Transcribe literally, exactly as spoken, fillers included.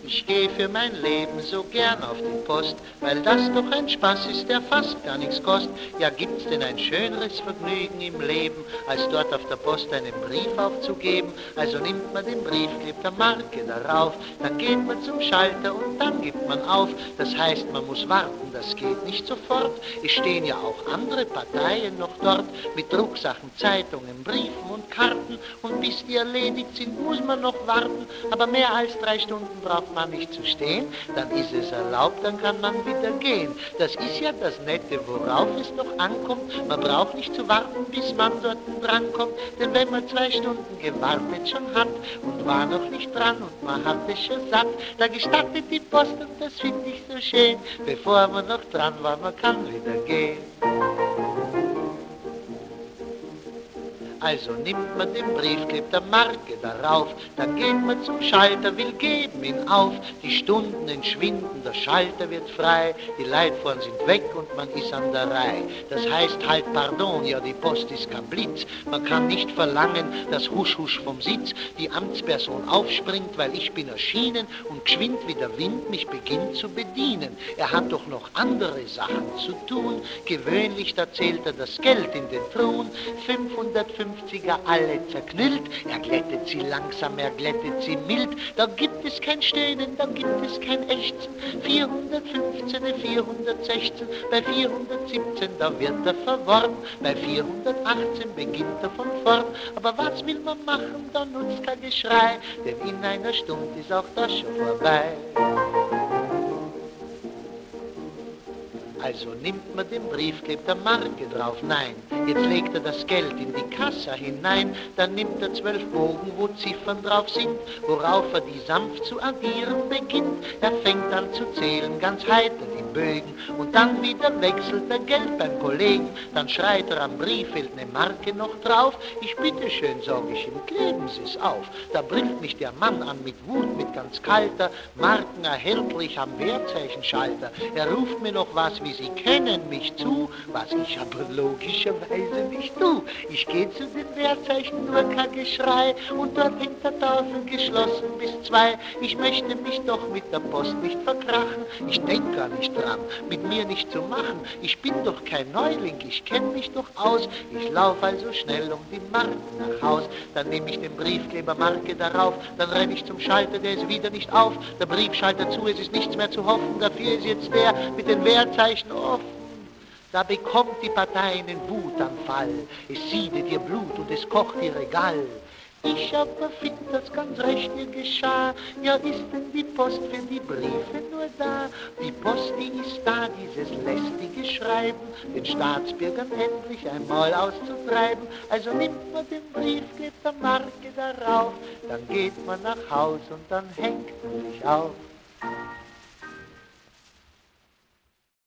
Ich geh für mein Leben so gern auf die Post, weil das doch ein Spaß ist, der fast gar nichts kostet. Ja, gibt's denn ein schöneres Vergnügen im Leben, als dort auf der Post einen Brief aufzugeben? Also nimmt man den Brief, klebt der Marke darauf, dann geht man zum Schalter und dann gibt man auf. Das heißt, man muss warten, das geht nicht sofort. Es stehen ja auch andere Parteien noch dort, mit Drucksachen, Zeitungen, Briefen und Karten. Und bis die erledigt sind, muss man noch warten. Aber mehr als drei Stunden braucht man nicht zu stehen, dann ist es erlaubt, dann kann man wieder gehen. Das ist ja das Nette, worauf es doch ankommt. Man braucht nicht zu warten, bis man dort drankommt, denn wenn man zwei Stunden gewartet schon hat und war noch nicht dran und man hat es schon satt, da gestattet die Post und das finde ich so schön, bevor man noch dran war, man kann wieder gehen. Also nimmt man den Brief, klebt der Marke darauf, dann geht man zum Schalter, will geben ihn auf. Die Stunden entschwinden, der Schalter wird frei, die Leute vorn sind weg und man ist an der Reihe. Das heißt halt pardon, ja die Post ist kein Blitz. Man kann nicht verlangen, dass husch husch vom Sitz die Amtsperson aufspringt, weil ich bin erschienen und geschwind wie der Wind mich beginnt zu bedienen. Er hat doch noch andere Sachen zu tun, gewöhnlich da zählt er das Geld in den Truhen, fünfhundertfünfziger alle zerknüllt, er glättet sie langsam, er glättet sie mild, da gibt es kein Stöhnen, da gibt es kein Ächzen, vierhundertfünfzehn, vierhundertsechzehn, bei vierhundertsiebzehn, da wird er verworren, bei vierhundertachtzehn beginnt er von vorn, aber was will man machen, da nutzt kein Geschrei, denn in einer Stunde ist auch das schon vorbei. Also nimmt man den Brief, klebt der Marke drauf, nein, jetzt legt er das Geld in die Kasse hinein, dann nimmt er zwölf Bogen, wo Ziffern drauf sind, worauf er die sanft zu addieren beginnt. Er fängt an zu zählen, ganz heiter die Bögen, und dann wieder wechselt er Geld beim Kollegen, dann schreit er am Brief, fehlt ne Marke noch drauf, ich bitte schön, sag ich ihm, kleben Sie's auf. Da bringt mich der Mann an mit Wut, mit ganz kalter, Marken erhältlich am Wertzeichenschalter. Er ruft mir noch was wie Sie kennen mich zu, was ich aber logischerweise nicht tu. Ich geh zu den Wertzeichen, nur kein Geschrei, und dort hängt der Tafel geschlossen bis zwei. Ich möchte mich doch mit der Post nicht verkrachen, ich denk gar nicht dran, mit mir nicht zu machen. Ich bin doch kein Neuling, ich kenn mich doch aus. Ich lauf also schnell um die Marken nach Haus, dann nehm ich den Briefkleber Marke darauf, dann renn ich zum Schalter, der ist wieder nicht auf. Der Briefschalter zu, es ist nichts mehr zu hoffen, dafür ist jetzt der mit den Wertzeichen offen. Da bekommt die Partei einen Wutanfall, es siedet ihr Blut und es kocht ihr Gall. Ich aber find das ganz recht, ihr geschah, ja ist denn die Post für die Briefe nur da? Die Post, die ist da, dieses lästige Schreiben, den Staatsbürgern endlich einmal auszutreiben. Also nimmt man den Brief, klebt der Marke darauf, dann geht man nach Haus und dann hängt man sich auf.